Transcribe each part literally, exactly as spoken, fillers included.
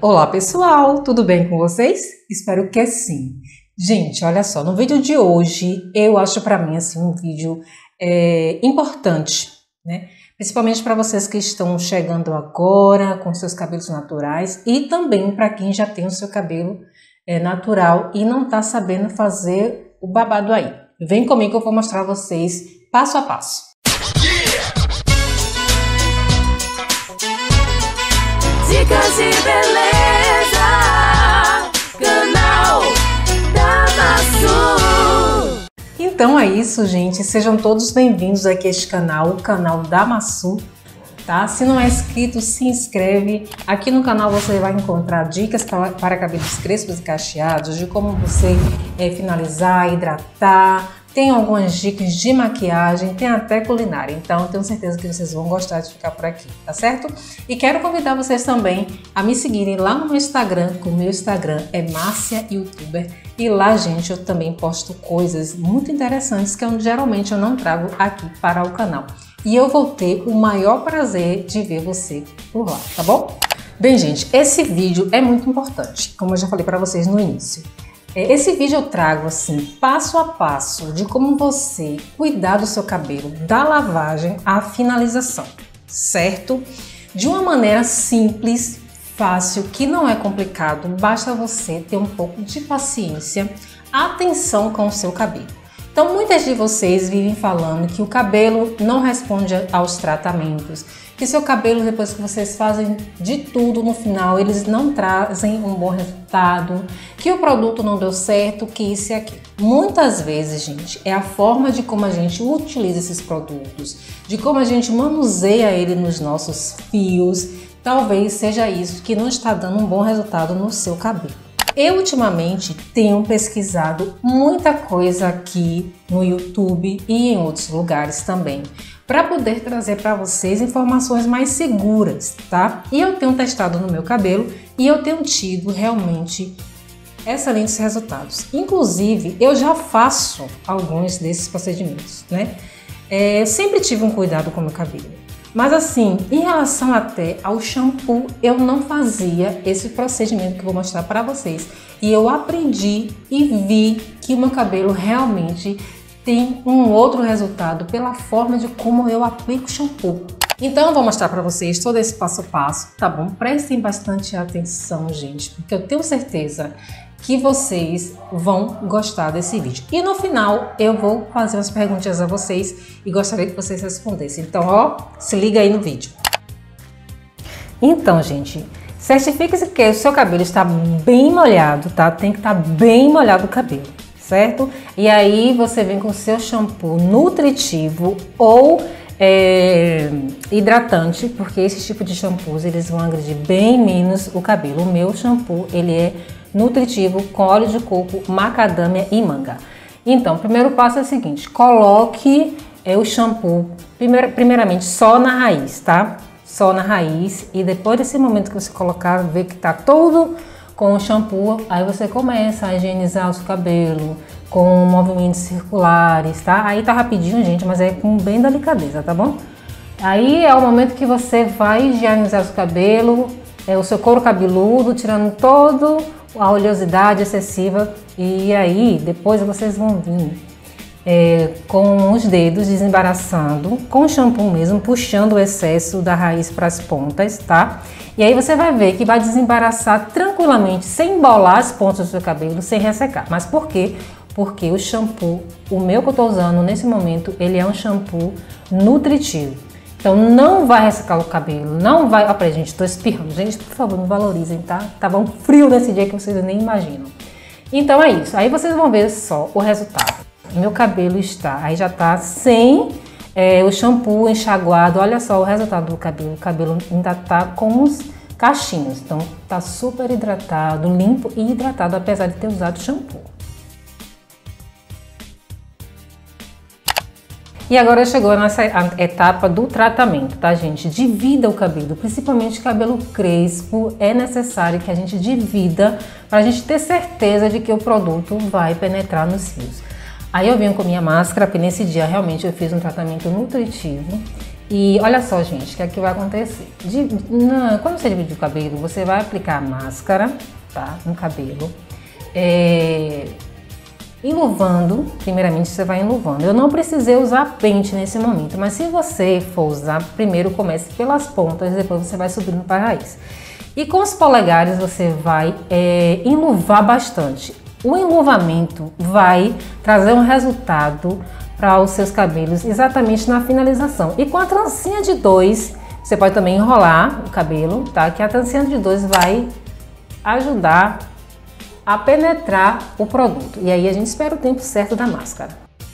Olá pessoal, tudo bem com vocês? Espero que sim. Gente, olha só, no vídeo de hoje eu acho para mim assim um vídeo é, importante, né? Principalmente para vocês que estão chegando agora com seus cabelos naturais e também para quem já tem o seu cabelo é, natural e não está sabendo fazer o babado aí. Vem comigo que eu vou mostrar a vocês passo a passo. Dicas de beleza, canal Damasu. Então é isso, gente. Sejam todos bem-vindos aqui a este canal, o canal Damasu, tá? Se não é inscrito, se inscreve. Aqui no canal você vai encontrar dicas para, para cabelos crespos e cacheados, de como você é, finalizar, hidratar. Tem algumas dicas de maquiagem, tem até culinária, então tenho certeza que vocês vão gostar de ficar por aqui, tá certo? E quero convidar vocês também a me seguirem lá no meu Instagram, que o meu Instagram é Márcia Youtuber, e lá, gente, eu também posto coisas muito interessantes que eu, geralmente eu não trago aqui para o canal. E eu vou ter o maior prazer de ver você por lá, tá bom? Bem, gente, esse vídeo é muito importante, como eu já falei para vocês no início. Esse vídeo eu trago assim, passo a passo, de como você cuidar do seu cabelo, da lavagem à finalização, certo? De uma maneira simples, fácil, que não é complicado, basta você ter um pouco de paciência, atenção com o seu cabelo. Então, muitas de vocês vivem falando que o cabelo não responde aos tratamentos, que seu cabelo, depois que vocês fazem de tudo no final, eles não trazem um bom resultado, que o produto não deu certo, que isso e aquilo. Muitas vezes, gente, é a forma de como a gente utiliza esses produtos, de como a gente manuseia ele nos nossos fios, talvez seja isso que não está dando um bom resultado no seu cabelo. Eu ultimamente tenho pesquisado muita coisa aqui no YouTube e em outros lugares também, para poder trazer para vocês informações mais seguras, tá? E eu tenho testado no meu cabelo e eu tenho tido realmente excelentes resultados. Inclusive, eu já faço alguns desses procedimentos, né? É, eu sempre tive um cuidado com o meu cabelo. Mas assim, em relação até ao shampoo, eu não fazia esse procedimento que eu vou mostrar para vocês. E eu aprendi e vi que o meu cabelo realmente tem um outro resultado pela forma de como eu aplico o shampoo. Então eu vou mostrar para vocês todo esse passo a passo, tá bom? Prestem bastante atenção, gente, porque eu tenho certeza que vocês vão gostar desse vídeo. E no final eu vou fazer umas perguntinhas a vocês e gostaria que vocês respondessem. Então, ó, se liga aí no vídeo. Então, gente, certifique-se que o seu cabelo está bem molhado, tá? Tem que estar bem molhado o cabelo, certo? E aí você vem com o seu shampoo nutritivo ou é, hidratante, porque esse tipo de shampoos eles vão agredir bem menos o cabelo. O meu shampoo, ele é nutritivo com óleo de coco, macadâmia e manga. Então, o primeiro passo é o seguinte: coloque é, o shampoo primeir, primeiramente só na raiz, tá? Só na raiz, e depois desse momento que você colocar, ver que tá todo com o shampoo, aí você começa a higienizar o seu cabelo com movimentos circulares, tá? Aí tá rapidinho, gente, mas é com bem delicadeza, tá bom? Aí é o momento que você vai higienizar o seu cabelo, é, o seu couro cabeludo, tirando todo a oleosidade excessiva, e aí depois vocês vão vir é, com os dedos desembaraçando, com o shampoo mesmo, puxando o excesso da raiz para as pontas, tá? E aí você vai ver que vai desembaraçar tranquilamente, sem embolar as pontas do seu cabelo, sem ressecar. Mas por quê? Porque o shampoo, o meu que eu tô usando nesse momento, ele é um shampoo nutritivo. Então não vai ressecar o cabelo, não vai... Ó, peraí, gente, tô espirrando. Gente, por favor, me valorizem, tá? Tava um frio nesse dia que vocês nem imaginam. Então é isso. Aí vocês vão ver só o resultado. Meu cabelo está... Aí já tá sem é, o shampoo enxaguado. Olha só o resultado do cabelo. O cabelo ainda tá com os cachinhos. Então tá super hidratado, limpo e hidratado, apesar de ter usado shampoo. E agora chegou nessa etapa do tratamento, tá, gente? Divida o cabelo, principalmente cabelo crespo. É necessário que a gente divida para a gente ter certeza de que o produto vai penetrar nos fios. Aí eu venho com minha máscara, porque nesse dia realmente eu fiz um tratamento nutritivo E olha só, gente, o que é que vai acontecer? De, na, quando você dividir o cabelo, você vai aplicar a máscara, tá? No cabelo. É, enluvando, primeiramente você vai enluvando. Eu não precisei usar pente nesse momento, mas se você for usar, primeiro comece pelas pontas, depois você vai subindo para a raiz. E com os polegares você vai é, enluvar bastante. O enluvamento vai trazer um resultado para os seus cabelos exatamente na finalização. E com a trancinha de dois, você pode também enrolar o cabelo, tá? Que a trancinha de dois vai ajudar a penetrar o produto. E aí a gente espera o tempo certo da máscara.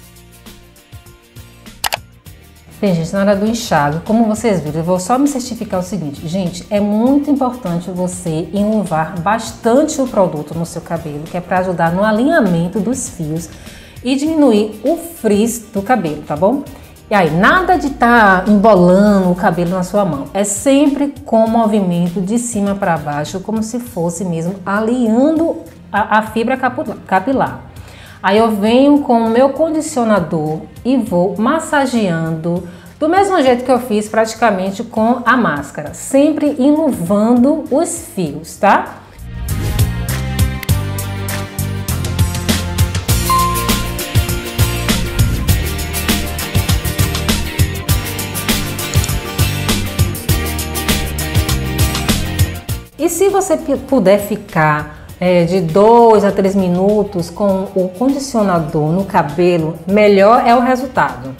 Bem, gente, na hora do enxágue, como vocês viram, eu vou só me certificar o seguinte. Gente, é muito importante você enluvar bastante o produto no seu cabelo, que é para ajudar no alinhamento dos fios e diminuir o frizz do cabelo, tá bom? E aí, nada de estar tá embolando o cabelo na sua mão. É sempre com movimento de cima para baixo, como se fosse mesmo alinhando a, a fibra capilar. Aí eu venho com o meu condicionador e vou massageando do mesmo jeito que eu fiz praticamente com a máscara, sempre enluvando os fios, tá? E se você puder ficar É, de dois a três minutos com o condicionador no cabelo, melhor é o resultado.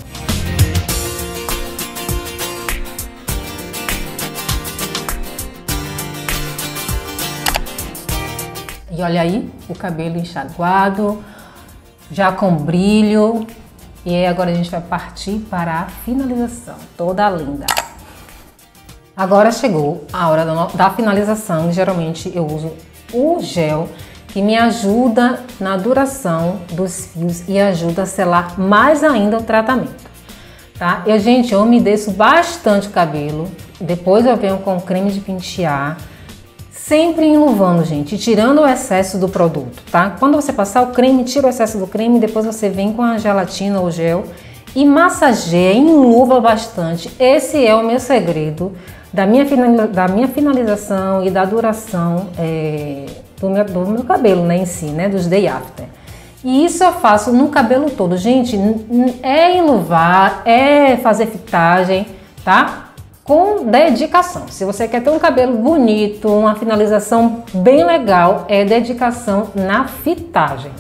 E olha aí, o cabelo enxaguado, já com brilho. E aí agora a gente vai partir para a finalização, toda linda. Agora chegou a hora da, da finalização. Geralmente eu uso o gel, que me ajuda na duração dos fios e ajuda a selar mais ainda o tratamento, tá? Eu, gente, eu umedeço bastante o cabelo, depois eu venho com creme de pentear, sempre enluvando, gente, tirando o excesso do produto, tá? Quando você passar o creme, tira o excesso do creme, depois você vem com a gelatina ou gel e massageia, enluva bastante. Esse é o meu segredo da minha, da minha finalização e da duração é, do, meu, do meu cabelo, né, em si, né, dos day after. E isso eu faço no cabelo todo, gente. É enluvar, é fazer fitagem, tá? Com dedicação. Se você quer ter um cabelo bonito, uma finalização bem legal, é dedicação na fitagem.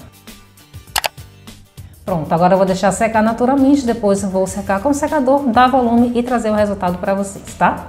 Pronto, agora eu vou deixar secar naturalmente, depois eu vou secar com o secador, dar volume e trazer o resultado para vocês, tá?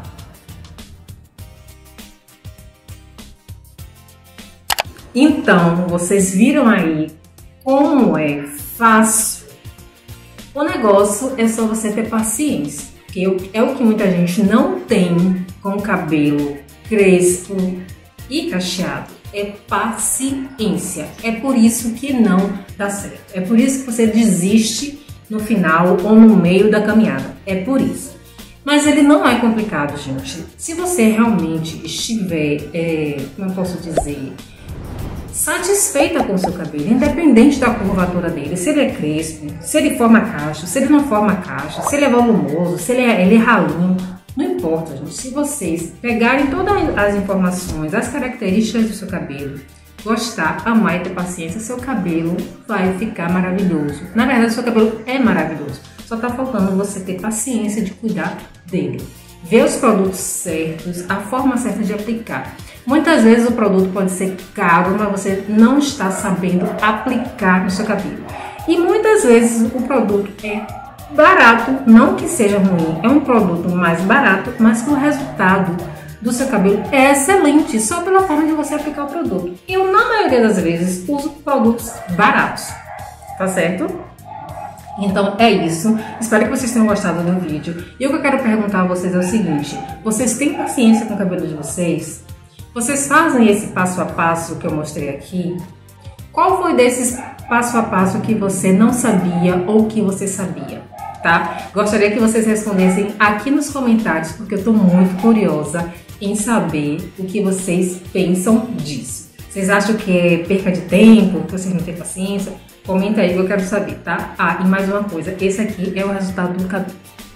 Então, vocês viram aí como é fácil. O negócio é só você ter paciência, que é o que muita gente não tem com o cabelo crespo e cacheado. É paciência. É por isso que não dá certo. É por isso que você desiste no final ou no meio da caminhada. É por isso. Mas ele não é complicado, gente. Se você realmente estiver, é, como eu posso dizer, satisfeita com o seu cabelo, independente da curvatura dele, se ele é crespo, se ele forma cacho, se ele não forma cacho, se ele é volumoso, se ele é, ele é ralinho, não importa, gente. Se vocês pegarem todas as informações, as características do seu cabelo, gostar, amar e ter paciência, seu cabelo vai ficar maravilhoso. Na verdade, seu cabelo é maravilhoso. Só tá faltando você ter paciência de cuidar dele. Ver os produtos certos, a forma certa de aplicar. Muitas vezes o produto pode ser caro, mas você não está sabendo aplicar no seu cabelo. E muitas vezes o produto é barato, não que seja ruim, é um produto mais barato, mas que o resultado do seu cabelo é excelente, só pela forma de você aplicar o produto. Eu, na maioria das vezes, uso produtos baratos, tá certo? Então é isso, espero que vocês tenham gostado do vídeo. E o que eu quero perguntar a vocês é o seguinte: vocês têm paciência com o cabelo de vocês? Vocês fazem esse passo a passo que eu mostrei aqui? Qual foi desses passo a passo que você não sabia ou que você sabia? Tá? Gostaria que vocês respondessem aqui nos comentários, porque eu tô muito curiosa em saber o que vocês pensam disso. Vocês acham que é perca de tempo, que vocês não têm paciência? Comenta aí que eu quero saber, tá? Ah, e mais uma coisa, esse aqui é o resultado do cabelo.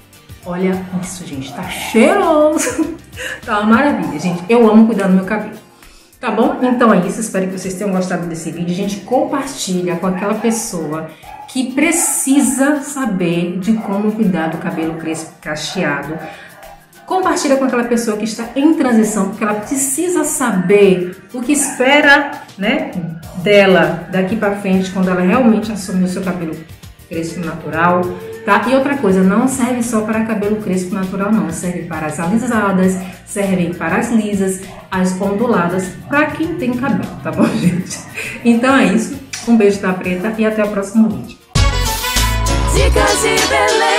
Olha isso, gente, tá cheiroso. Tá uma maravilha, gente. Eu amo cuidar do meu cabelo. Tá bom? Então é isso. Espero que vocês tenham gostado desse vídeo. Gente, compartilha com aquela pessoa que precisa saber de como cuidar do cabelo crespo cacheado. Compartilha com aquela pessoa que está em transição, porque ela precisa saber o que espera, né, dela daqui para frente, quando ela realmente assumir o seu cabelo crespo natural, tá? E outra coisa, não serve só para cabelo crespo natural, não. Serve para as alisadas, serve para as lisas, as onduladas, para quem tem cabelo, tá bom, gente? Então é isso. Um beijo da Preta e até o próximo vídeo. Dicas de beleza.